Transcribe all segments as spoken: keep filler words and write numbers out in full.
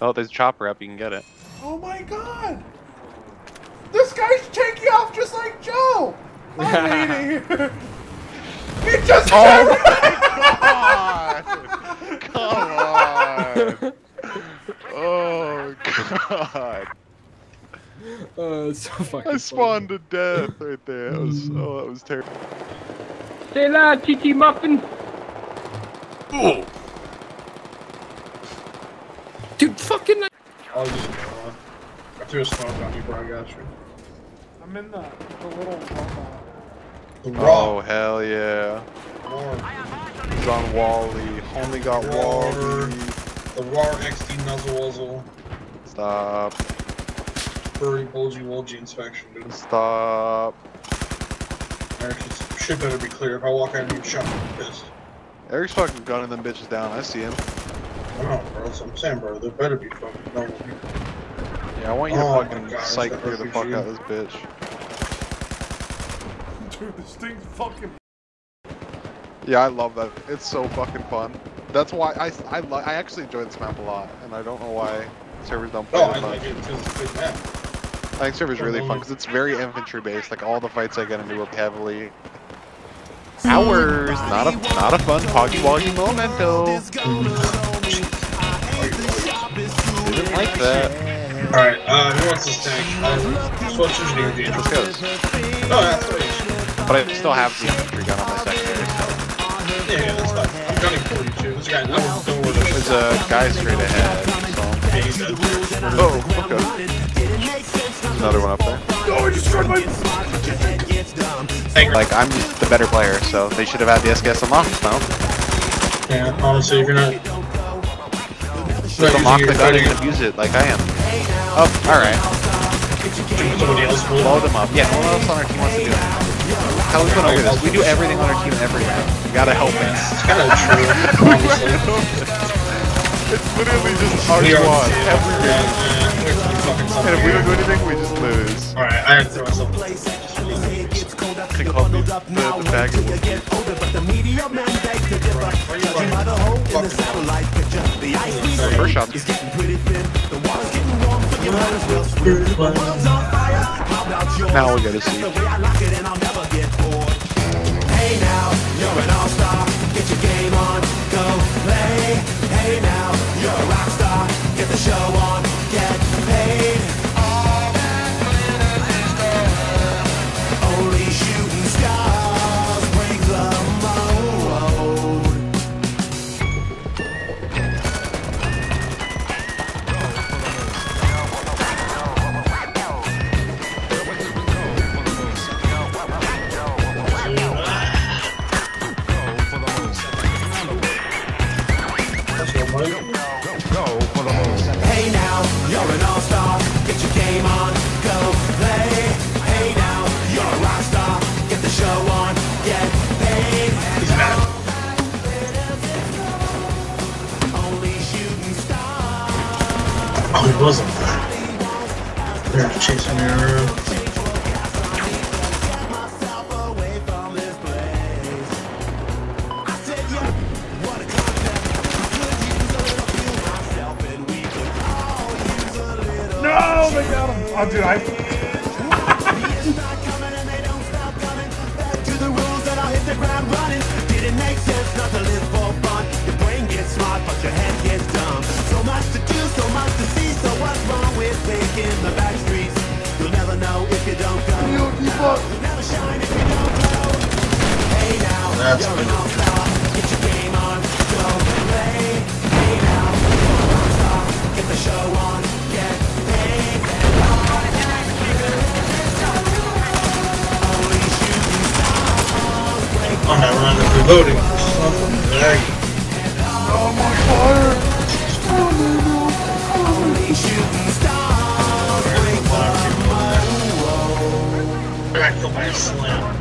Oh, there's a chopper up. You can get it. Oh my god! This guy's taking off just like Joe! I'm eating. He just Oh my god! Come on! Oh god! Oh, it's so fucking I spawned to death right there. That was, oh, that was terrible. Say la, T T Muffin. Ooh. Dude, fucking. I'll just uh, I threw a smoke on you, bro. I got you. I'm in the, the little robot. The Oh, hell yeah. War. He's on Wally. Only got Wally. The War X D Nuzzle Wuzzle. Stop. Furry Bulgy Wulgy inspection, dude. Stop. Actually, shit better be clear. If I walk out and get shot, I'm pissed. Eric's fucking gunning them bitches down. I see him. I know, bro. That's what I'm saying, bro. There better be fucking normal people. Yeah, I want you to Oh fucking my God, psych that clear the R P G. fuck out of this bitch. Dude, this thing's fucking. Yeah, I love that. It's so fucking fun. That's why I I, li I actually enjoy this map a lot, and I don't know why servers don't play Oh, it I much. like it because it's a good map. I think server's really fun because it's very infantry based. Like all the fights I get into will be heavily. Hours, not a not a fun poggy woggy momento. Didn't like that. Alright, uh, who wants this tank? Uh, Swatch Engineer with the Let's go. Oh, that's what. But I still have the infantry gun on my secondary. So. Yeah, yeah, that's fine. I'm gunning for you too. This guy, I don't know where There's a guy straight ahead. So. Yeah, he's dead. Oh, okay. There's another one up there. Oh, I destroyed my. Like I'm the better player, so they should have had the S K S unlocked now. Yeah, honestly, if you're not. Just unlock the gun and abuse it like I am. Oh, alright. Somebody else will. Blow them up. Yeah, no one else on our team wants to do it. Tell us what over this. We do everything on our team every round. You gotta help us. It's kind of true, honestly. It's literally just our squad every game. And if we don't do anything, we just lose. Alright, I have to throw myself. They call me the, the bag. First shot. Now we gotta see. Hey now, you're an all-star. Get your game on, go play. Hey now, you're a rock star. Get the show on, get paid. All that glitters is gold. Only shooting stars break the Hey now, you're an all-star. Get your game on, go play. Hey now, you're a rock star. Get the show on, get paid. He's mad. Only shooting stars. Oh, he wasn't. They're chasing me around. No, they got him. Oh, dude, I. Didn't make sense not to live for fun. Your brain gets smart, but your head gets dumb. So much to do, so much to see. So what's wrong with taking the back streets? You'll never know if you don't go. You'll never shine if you don't go. Hey now, That's you're an all-star. Get your game on, go play. Hey now, you're a rock star. Get the show on, get paid. Only shooting stars break. Oh, now we're on the reloading. There you Oh, my fire. Only shooting stars break go. I got killed by a slam.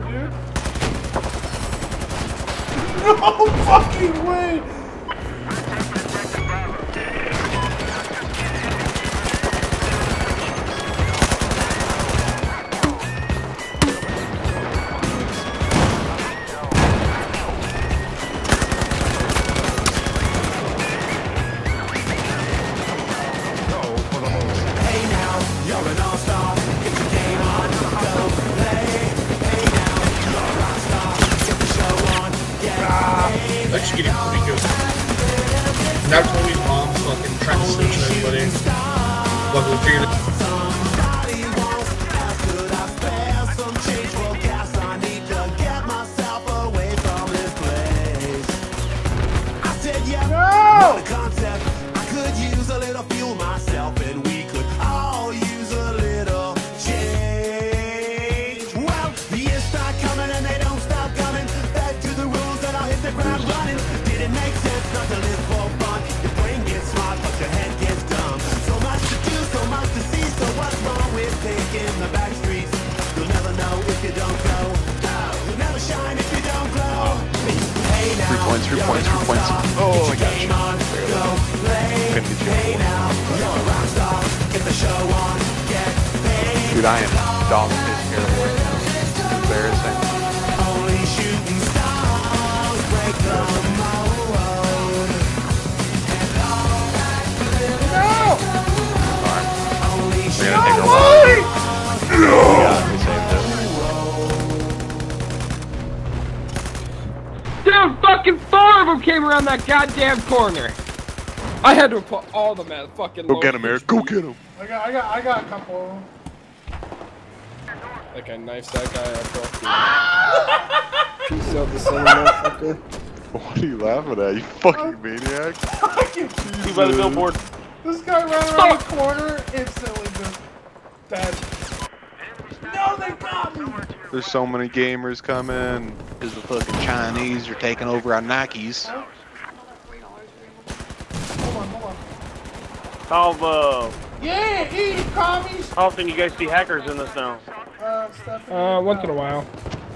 No fucking way. That's when we bombs fucking trying to snitch on everybody. But we figured it. Three points, three points, three points. Oh my gosh. Couldn't get you. Dude, I am dog piss terrible right now. It's embarrassing. Alright. We're gonna take our walk. Yeah, we saved it. Dude, fucking four of them came around that goddamn corner. I had to put all the man fucking. Go get him, Eric. Go get him. I got, I got, I got a couple of them. Like I knifed that guy up. Peace out the center, motherfucker. What are you laughing at, you fucking maniac? Fucking by the billboard. This guy ran around the corner, instantly just dead. No, they got me! There's so many gamers coming. Because the fucking Chinese are taking over our Nikes. Huh? Hold on, hold on. How, uh, Yeah, eat it, commies! how often you guys see hackers in this now? Uh, Steph. Uh, once in a while.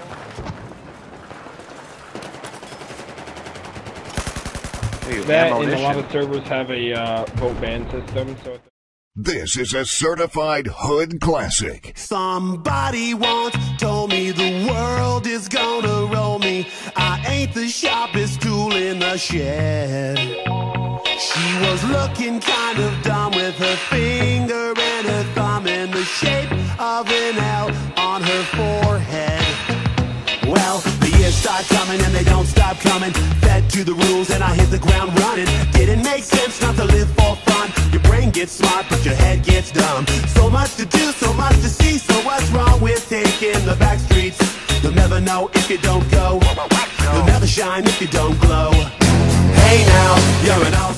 Hey, That and a ammunition. lot of servers have a uh, vote ban system, so. It's This is a certified hood classic. Somebody once told me the world is gonna roll me. I ain't the sharpest tool in the shed. She was looking kind of dumb with her finger and her thumb in the shape of an L on her forehead. Well, the years start coming and they don't stop coming. Fed to the rules and I hit the ground running. Didn't make sense not to live for fun. Your brain gets smart but your head gets dumb. So much to do, so much to see. So what's wrong with taking the back streets? You'll never know if you don't go. You'll never shine if you don't glow. Hey now, you're an